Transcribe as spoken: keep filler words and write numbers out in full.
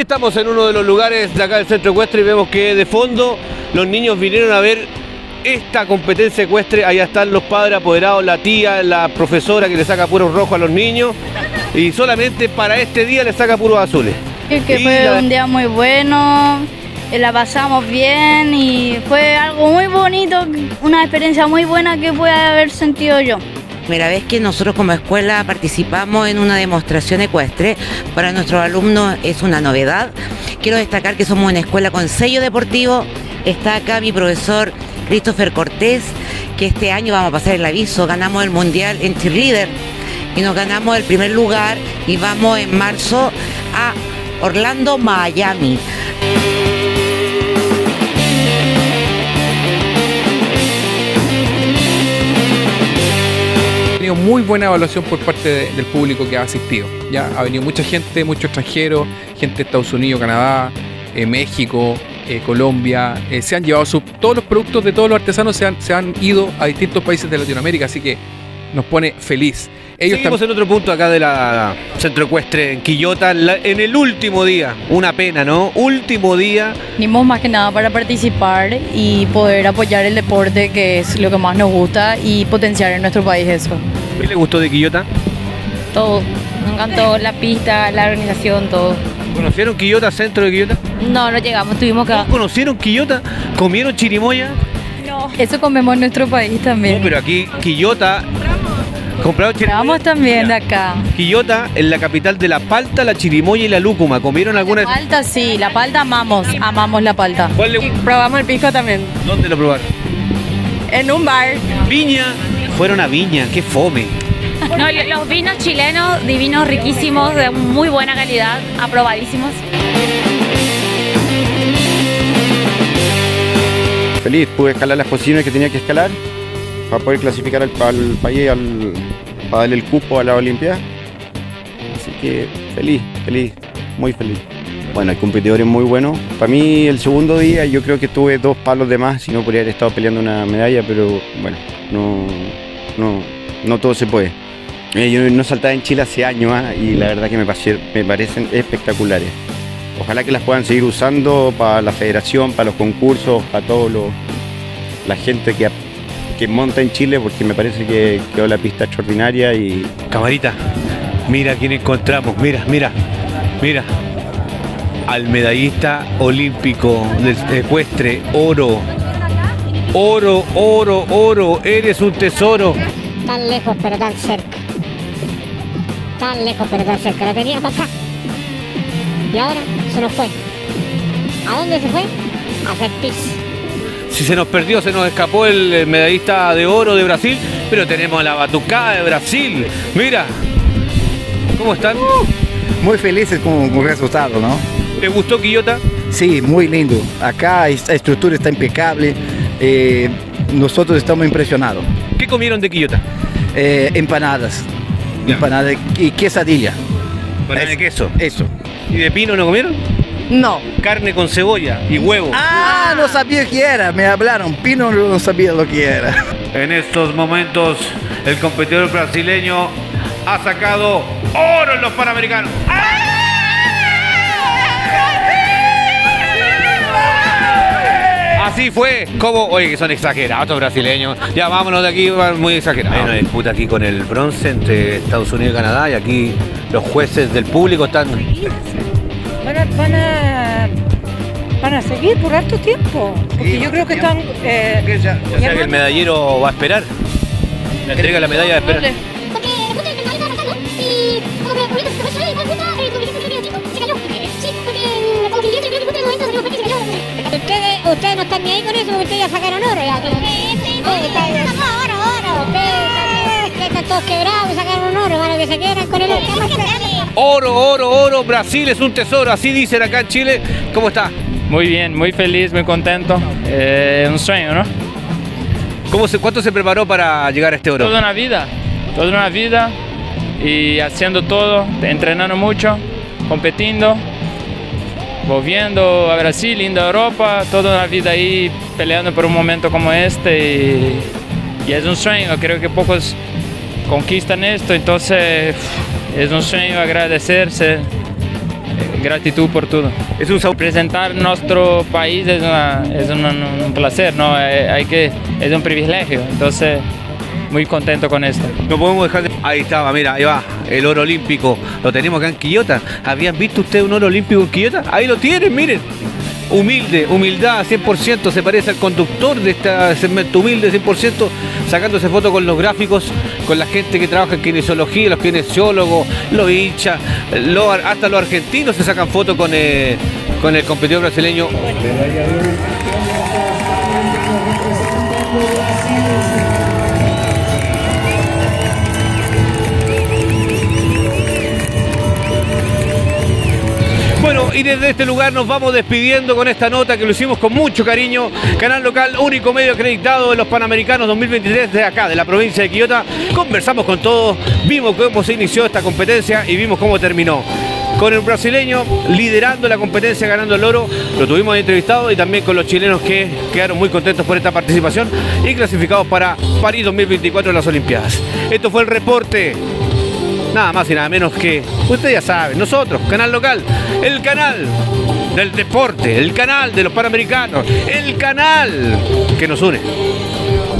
estamos en uno de los lugares de acá del centro ecuestre y vemos que de fondo los niños vinieron a ver esta competencia ecuestre. Allá están los padres apoderados, la tía, la profesora que le saca puros rojos a los niños y solamente para este día le saca puros azules. Que, que fue la... un día muy bueno, la pasamos bien y fue algo muy bonito, una experiencia muy buena que pude haber sentido yo. Primera vez que nosotros como escuela participamos en una demostración ecuestre. Para nuestros alumnos es una novedad. Quiero destacar que somos una escuela con sello deportivo. Está acá mi profesor Christopher Cortés, que este año vamos a pasar el aviso, ganamos el mundial en cheerleader y nos ganamos el primer lugar y vamos en marzo a Orlando, Miami. Muy buena evaluación por parte de, del público que ha asistido. Ya ha venido mucha gente, muchos extranjeros, gente de Estados Unidos, Canadá, eh, México, eh, Colombia. Eh, se han llevado su, todos los productos de todos los artesanos se han, se han ido a distintos países de Latinoamérica, así que nos pone feliz. Ellos Seguimos en otro punto acá de la centro ecuestre en Quillota, la, en el último día, una pena, ¿no? Último día. Venimos más que nada para participar y poder apoyar el deporte, que es lo que más nos gusta, y potenciar en nuestro país eso. ¿Qué le gustó de Quillota? Todo, me encantó la pista, la organización, todo. ¿Conocieron Quillota, centro de Quillota? No, no llegamos, tuvimos que... ¿No conocieron Quillota? ¿Comieron chirimoya? No. Eso comemos en nuestro país también. No, pero aquí Quillota... Compramos también de acá. Quillota, en la capital de la palta, la chirimoya y la lúcuma. ¿Comieron alguna? La palta sí, la palta amamos, amamos la palta. ¿Cuál le... Y probamos el pisco también. ¿Dónde lo probaron? En un bar. Viña. Fueron a Viña, qué fome. No, los vinos chilenos, divinos, riquísimos, de muy buena calidad, aprobadísimos. Feliz, pude escalar las posiciones que tenía que escalar para poder clasificar al, al país, al, para darle el cupo a la Olimpiada. Así que feliz, feliz, muy feliz. Bueno, hay competidores muy buenos. Para mí el segundo día yo creo que tuve dos palos de más, si no podría haber estado peleando una medalla, pero bueno, no, no, no todo se puede. Eh, yo no saltaba en Chile hace años ¿eh? y la verdad que me, pasé, me parecen espectaculares. Ojalá que las puedan seguir usando para la federación, para los concursos, para todo lo, la gente que que monta en Chile, porque me parece que quedó la pista extraordinaria. Y camarita, mira quién encontramos, mira, mira, mira, al medallista olímpico del ecuestre, oro, oro, oro, oro, eres un tesoro. Tan lejos pero tan cerca, tan lejos pero tan cerca, la teníamos acá y ahora se nos fue. ¿A dónde se fue? A hacer pis. Si se nos perdió, se nos escapó el medallista de oro de Brasil, pero tenemos a la batucada de Brasil. Mira, ¿cómo están? Uh, muy felices con, con el resultado, ¿no? ¿Te gustó Quillota? Sí, muy lindo. Acá esta estructura está impecable. Eh, nosotros estamos impresionados. ¿Qué comieron de Quillota? Eh, empanadas. Ya. Empanadas y quesadilla. ¿Empanada de queso? Eso. ¿Y de pino no comieron? No. Carne con cebolla y huevo. Ah, no sabía qué era, me hablaron. Pino no sabía lo que era. En estos momentos, el competidor brasileño ha sacado oro en los Panamericanos. Así fue, como, oye, que son exagerados estos brasileños. Ya vámonos de aquí, muy exagerados. Hay una disputa aquí con el bronce entre Estados Unidos y Canadá, y aquí los jueces del público están... Van a, van a, van a seguir por harto tiempo, porque sí, yo creo que están... Eh, ya, o sea que el medallero va a esperar, le entrega la medalla a esperar. Porque el punto del medallero va pasando y como que el profesor de la el comienzo se cayó. Sí, porque como que yo creo que el momento se cayó. Ustedes, ustedes no están ni ahí con eso, porque ustedes ya sacaron oro ya. Sí, sí, oro, oro. Ustedes están todos quebrados y sacaron oro, para que se quieran con el oro. Oro, oro, oro, Brasil es un tesoro, así dicen acá en Chile. ¿Cómo está? Muy bien, muy feliz, muy contento. Eh, un sueño, ¿no? ¿Cómo se, ¿Cuánto se preparó para llegar a este oro? Toda una vida, toda una vida y haciendo todo, entrenando mucho, competiendo, volviendo a Brasil, yendo a Europa, toda una vida ahí peleando por un momento como este y, y es un sueño, creo que pocos conquistan esto, entonces es un sueño agradecerse gratitud por todo. Es un presentar nuestro país es, una, es un, un, un placer, ¿no? Hay que, es un privilegio, entonces muy contento con esto. No podemos dejar de... Ahí estaba, mira, ahí va, el oro olímpico. Lo tenemos acá en Quillota. ¿Habían visto ustedes un oro olímpico en Quillota? Ahí lo tienen, miren. Humilde, humildad, cien por ciento, se parece al conductor de este segmento, humilde, cien por ciento, sacándose fotos con los gráficos, con la gente que trabaja en kinesiología, los kinesiólogos, los hinchas, los, hasta los argentinos se sacan fotos con, eh, con el competidor brasileño. Bueno, y desde este lugar nos vamos despidiendo con esta nota que lo hicimos con mucho cariño. Canal Local, único medio acreditado en los Panamericanos dos mil veintitrés de acá, de la provincia de Quillota. Conversamos con todos, vimos cómo se inició esta competencia y vimos cómo terminó. Con el brasileño liderando la competencia, ganando el oro, lo tuvimos entrevistado, y también con los chilenos que quedaron muy contentos por esta participación y clasificados para París dos mil veinticuatro en las Olimpiadas. Esto fue el reporte. Nada más y nada menos que, ustedes ya saben, nosotros, Canal Local, el canal del deporte, el canal de los Panamericanos, el canal que nos une.